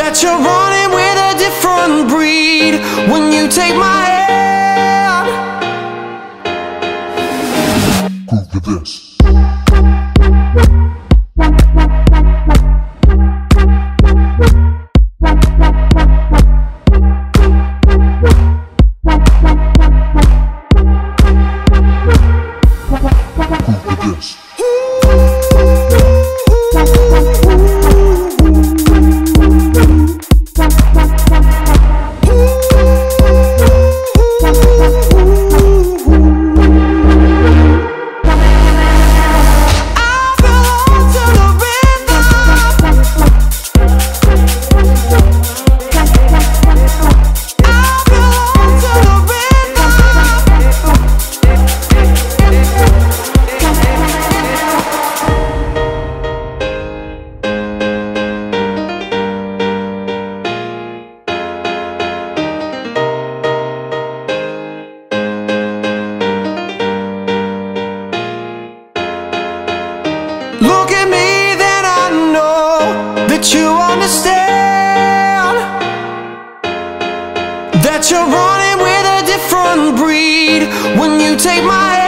that you're running with a different breed when you take my hand. Prove to this. Look at me, then I know that you understand that you're running with a different breed when you take my hand.